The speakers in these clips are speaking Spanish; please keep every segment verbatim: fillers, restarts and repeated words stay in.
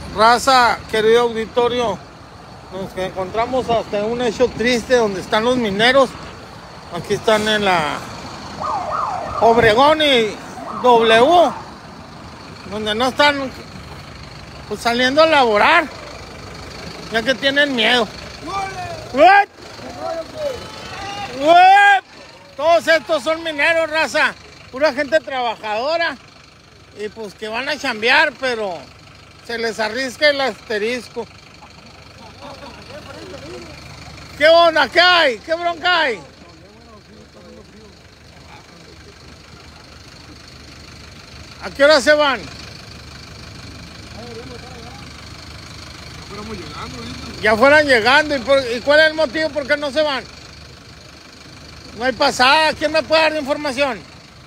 Raza, querido auditorio, nos encontramos hasta un hecho triste donde están los mineros. Aquí están en la Obregón y W, donde no están pues, saliendo a laborar, ya que tienen miedo. ¡What! ¡What! Todos estos son mineros, raza, pura gente trabajadora y pues que van a chambear, pero se les arrisca el asterisco. ¿Qué onda? ¿Qué hay? ¿Qué bronca hay? ¿A qué hora se van? Ya fueran llegando. ¿Y, por, ¿Y cuál es el motivo por qué no se van? No hay pasada. ¿Quién me puede dar información?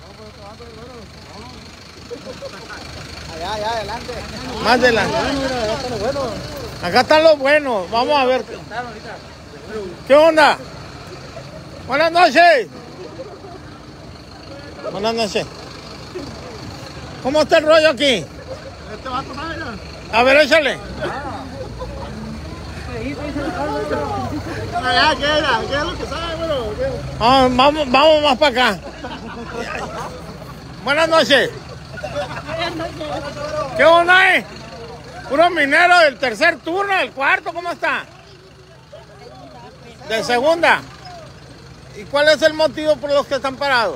Allá, allá, adelante. Más adelante. Acá están los buenos. Vamos a ver. ¿Qué onda? Buenas noches. Buenas noches. ¿Cómo está el rollo aquí? Este va a tomar, mira. A ver, échale. Allá, ¿qué era? ¿Qué es lo que sabe, bueno? Ah, vamos, vamos más para acá. Buenas noches. ¿Qué onda, eh? Puro minero del tercer turno, del cuarto, ¿cómo está? De segunda. ¿Y cuál es el motivo por los que están parados?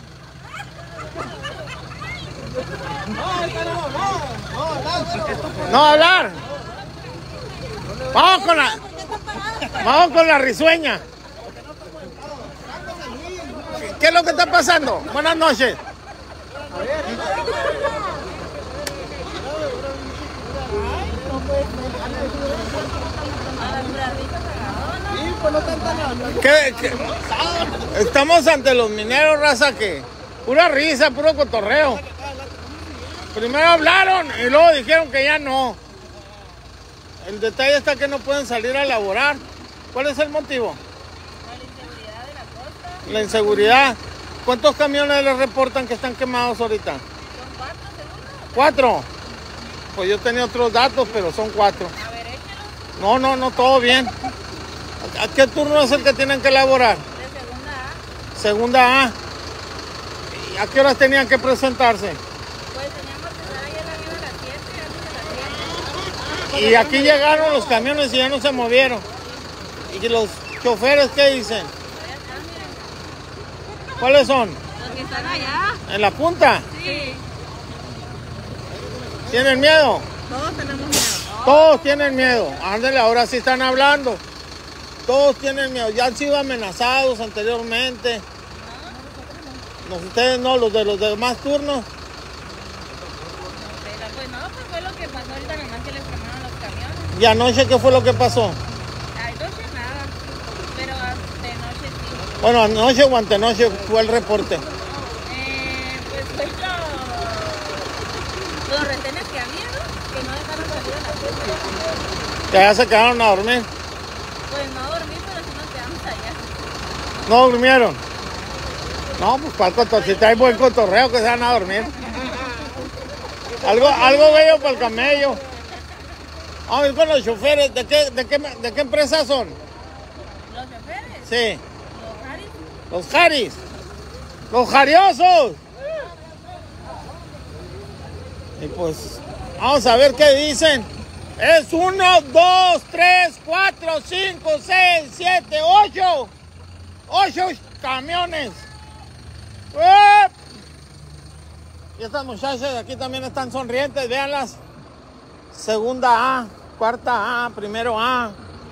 No hablar. Vamos con la, vamos con la risueña. ¿Qué es lo que está pasando? Buenas noches. ¿Qué, qué? Estamos ante los mineros, raza, que pura risa, puro cotorreo. Primero hablaron y luego dijeron que ya no. El detalle está que no pueden salir a laborar. ¿Cuál es el motivo? La inseguridad de la costa. La inseguridad. ¿Cuántos camiones les reportan que están quemados ahorita? Son cuatro, seguro. ¿Cuatro? Pues yo tenía otros datos, pero son cuatro. A ver, échelos. No, no, no, todo bien. ¿A qué turno es el que tienen que elaborar? De segunda A. Segunda A. ¿Y a qué horas tenían que presentarse? Pues teníamos que estar ahí a la vida a las siete, antes de las siete. Y aquí llegaron los camiones y ya no se movieron. ¿Y los choferes qué dicen? Allá están, miren. ¿Cuáles son? Los que están allá. ¿En la punta? Sí. ¿Tienen miedo? Todos tenemos miedo. Todos tienen miedo. Ándale, ahora sí están hablando. Todos tienen miedo. Ya han sido amenazados anteriormente. No, ustedes no, los de los demás turnos. Pero pues no, pues fue lo que pasó ahorita, nomás que les quemaron los camiones. ¿Y anoche qué fue lo que pasó? Anoche nada, pero de noche sí. Bueno, anoche o antenoche fue el reporte. Eh, pues fue lo, los retenes que había, ¿no? Que no dejaron salir a las siete. Que ya se quedaron a dormir. Pues no dormí, pero sí nos quedamos allá. ¿No durmieron? No, pues para el cotorreo. Si trae buen cotorreo, que se van a dormir. Algo, algo bello para el camello. Vamos a ir con los choferes. ¿De qué, de qué, de qué empresa son? ¿Los choferes? Sí. ¿Los Haris? Los Haris. Los jariosos. Y pues, vamos a ver qué dicen. Es uno, dos, tres, cuatro, cinco, seis, siete, ocho. Ocho camiones. ¡Uep! Y estas muchachas de aquí también están sonrientes, véanlas. Segunda A, cuarta A, primero A.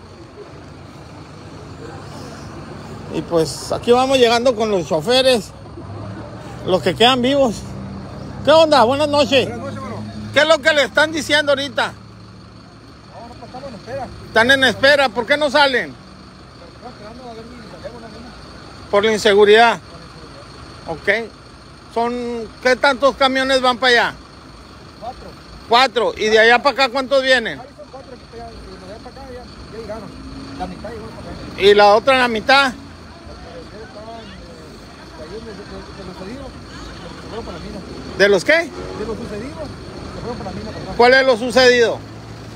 Y pues aquí vamos llegando con los choferes, los que quedan vivos. ¿Qué onda? Buenas noches. Buenas noches, bueno. ¿Qué es lo que le están diciendo ahorita? No, no pasamos en espera. Están en espera, ¿por qué no salen? Estamos esperando a ver si salimos una misma. Por la inseguridad. Ok. Son, ¿qué tantos camiones van para allá? Cuatro. Cuatro. ¿Y de allá para acá cuántos vienen? Ahí son cuatro que ya, y de allá para acá ya, ya llegaron. La mitad llegó para acá. ¿Y la otra en la mitad? Al parecer estaban eh, cayendo de, de, de lo sucedido, se fueron para la mina. ¿De los qué? De lo sucedido, se fueron para la mina. Para acá. ¿Cuál es lo sucedido?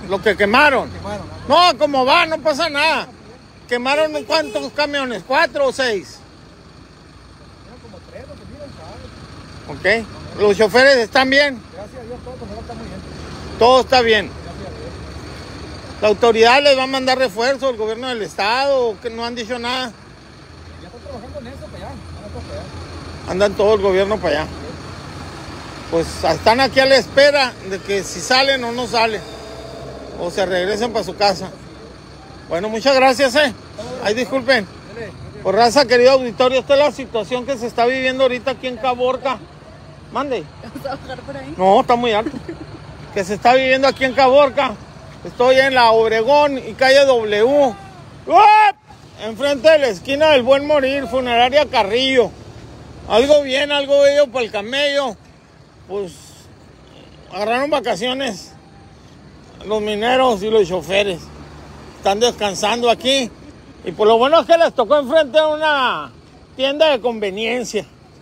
Lo que quemaron. Quemaron. No, como va, no pasa nada. ¿Quemaron cuántos camiones? ¿Cuatro o seis? Eran como tres, lo que miran, ¿sabes? Ok. ¿Los choferes están bien? Gracias a Dios, todo el personal está muy bien. Todo está bien. Gracias a Dios. ¿La autoridad les va a mandar refuerzo, el gobierno del estado, o que no han dicho nada? Ya están trabajando en eso para allá. Van a todos para allá. Andan todo el gobierno para allá. Pues están aquí a la espera de que si salen o no salen. O se regresen para su casa. Bueno, muchas gracias, eh. Ay, disculpen. Por raza, querido auditorio, esta es la situación que se está viviendo ahorita aquí en Caborca. Mande. ¿Vas a bajar por ahí? No, está muy alto. Que se está viviendo aquí en Caborca. Estoy en la Obregón y calle W. ¡Uap! Enfrente de la esquina del Buen Morir, funeraria Carrillo. Algo bien, algo bello para el camello. Pues agarraron vacaciones los mineros y los choferes. Están descansando aquí. Y por lo bueno es que les tocó enfrente de una tienda de conveniencia.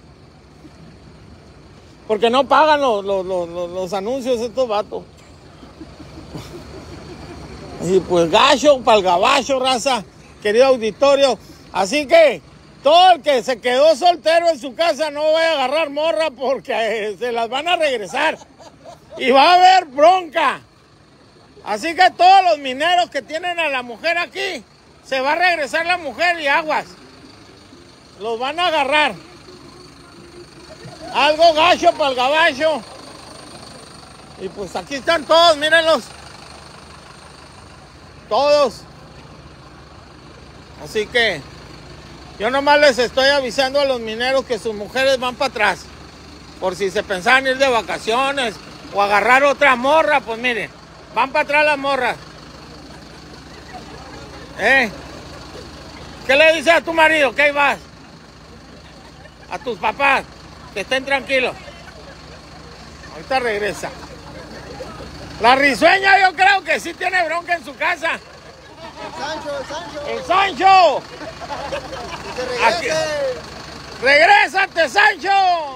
Porque no pagan los, los, los, los anuncios estos vatos. Y pues gacho para el gabacho, raza, querido auditorio. Así que todo el que se quedó soltero en su casa no vaya a agarrar morra porque eh, se las van a regresar. Y va a haber bronca. Así que todos los mineros que tienen a la mujer aquí, se va a regresar la mujer y aguas. Los van a agarrar. Algo gacho para el gabacho. Y pues aquí están todos, mírenlos. Todos. Así que yo nomás les estoy avisando a los mineros que sus mujeres van para atrás. Por si se pensaban ir de vacaciones o agarrar otra morra, pues miren, van para atrás las morras. ¿Eh? ¿Qué le dices a tu marido? ¿Qué vas? A tus papás, que estén tranquilos. Ahorita regresa. La risueña yo creo que sí tiene bronca en su casa. El Sancho, el Sancho. ¡El Sancho! Que se regrese. Aquí. ¡Regrésate, Sancho!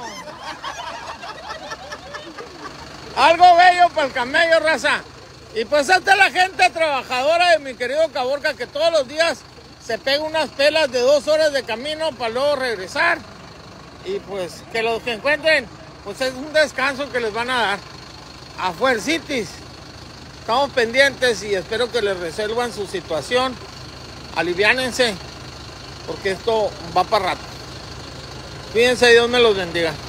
Algo bello para el camello, raza. Y pues esta es la gente trabajadora de mi querido Caborca que todos los días se pega unas pelas de dos horas de camino para luego regresar. Y pues que los que encuentren, pues es un descanso que les van a dar. A Fuercitis. Estamos pendientes y espero que les resuelvan su situación. Aliviánense, porque esto va para rato. Cuídense, Dios me los bendiga.